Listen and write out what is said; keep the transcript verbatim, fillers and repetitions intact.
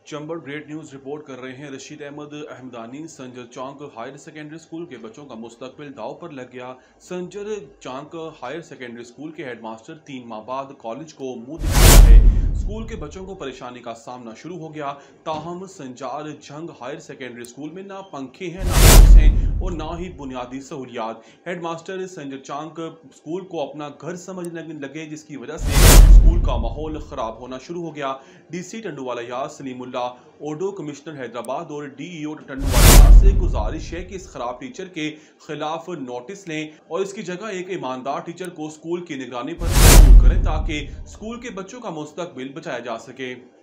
Chambal great news report कर रहे हैं Rashid Ahmad Ahmadani. Sanjar Chank higher secondary school के बच्चों का मुस्तकबिल दाव पर लग गया। Sanjar Chank higher secondary school के हेडमास्टर तीन माह बाद कॉलेज को मुंह दिखाया है। स्कूल के बच्चों को परेशानी का सामना शुरू हो गया। ताहम संजार जंग हायर सेकेंडरी स्कूल में ना पंखे हैं, ना बस हैं और ना ही बुनियादी सहूलियात। हेडमास्टर संजर चांक स्कूल को अपना घर समझने लगे, जिसकी वजह से स्कूल का माहौल खराब होना शुरू हो गया। डीसी टंडूवाला यार सलीमुल्ला, ओडो कमिश्नर हैदराबाद और डीईओ टंडूवाला से गुजारिश है कि इस खराब टीचर के खिलाफ नोटिस लें और इसकी जगह एक ईमानदार टीचर को स्कूल की निगरानी पर मजबूर करें ताकि स्कूल के बच्चों का मुस्तकबिल बचाया जा सके।